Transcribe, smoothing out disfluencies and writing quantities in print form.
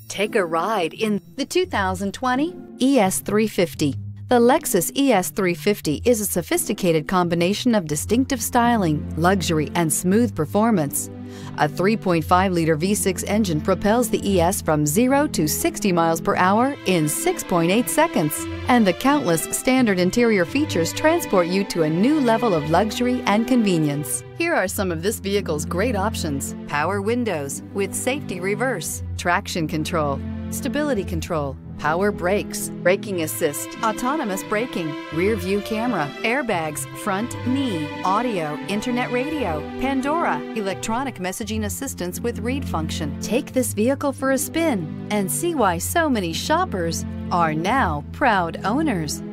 Take a ride in the 2020 ES350. The Lexus ES350 is a sophisticated combination of distinctive styling, luxury, and smooth performance. A 3.5-liter V6 engine propels the ES from 0 to 60 miles per hour in 6.8 seconds. And the countless standard interior features transport you to a new level of luxury and convenience. Here are some of this vehicle's great options: power windows with safety reverse, traction control, stability control, power brakes, braking assist, autonomous braking, rear view camera, airbags, front knee, audio, internet radio, Pandora, electronic messaging assistance with read function. Take this vehicle for a spin and see why so many shoppers are now proud owners.